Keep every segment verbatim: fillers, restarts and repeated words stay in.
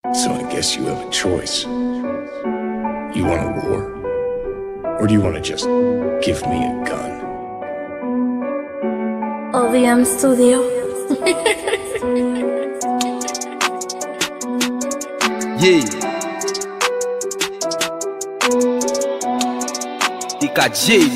So I guess you have a choice. You want a war? Or do you want to just give me a gun? O V M Studio. Yeah. D K J.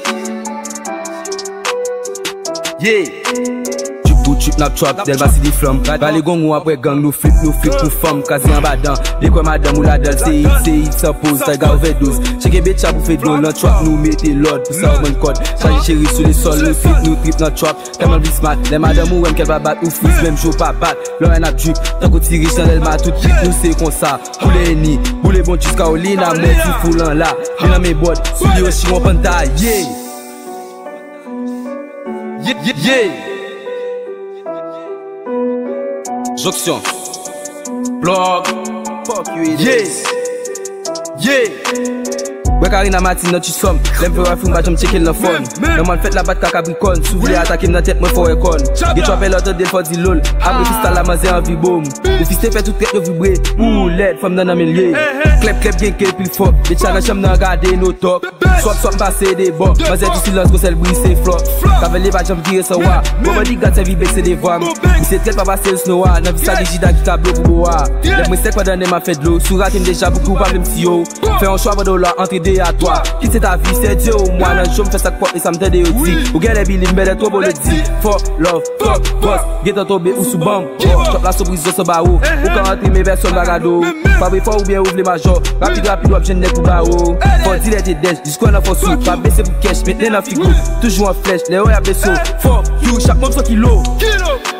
Yeah. Trip nap trap, del basi di flam. Bali gong ou apre gang, nou flip, nou flip pou fam. Kazi an badan, li kwe madam ou la dal. Se it, se it, suppose, ta ga overdose. Cheke betcha pou fe don, nan trap nou mete lord. Pou sa ou men kod, chaji chéri sou le sol. Nou flip, nou trip nan trap, keman bi smart. Le madam ou wem kel pa bat, ou freeze, mem show pa bat. Lò en ap drip, tan ko tiri chan el ma tout trip. Nou se kon sa, pou le eni, pou le bon chis Kaolina. Mwen ti foulan la, vin nan me bod, sou li yo chi wap an ta, yeah. Yeah, yeah, yeah. Jonction, blog, fuck you yes, yeah. Wè Karina Martin nan tu som, lem fe wafou mba jom cheke l nan fon. Nan man fet la bat kaka brikon, sou vle atake m nan tet mwen fò rekon. Ge chopè lote del fò di lol, apre fistal la maze an vi bom. Le fiste fè tout tret yo vibre, ou led fòm nan nan men liye. Klep klep gen ke pil fòk, de challenge chom nan gade no top. Swap swap mbase de bon, maze di silans go sel brise flop. Kave le va jom vire sa wa, boba di gat se vi bekse de vam. Mi se tret pa base l snowa, nan visa di jida ki tablo pou boa. Lep mwen sek padan dem a fed lo, sou ratem deja beaucoup pa blem si yo. Fè an chwa vado la entre de à toi. Qui c'est ta vie, c'est Dieu ou moi. Nan je me fais ça quoi et ça me t'aide au dit. Ou get les billes, mais les trop beaux le dit. Fuck love, fuck boss. Get en tombé ou sous bam. Stop la surprise de ce barreau. Ou quand rentrer mes versions bagado. Pas fort ou bien ouvre les majors. Rapide rapide ou objet n'est pour barreau. Faut dire les dettes, jusqu'à la force. Pas baisser pour cash, maintenant la figure. Toujours en flèche, les hauts à blessure. Fuck you, chaque monde soit kilo.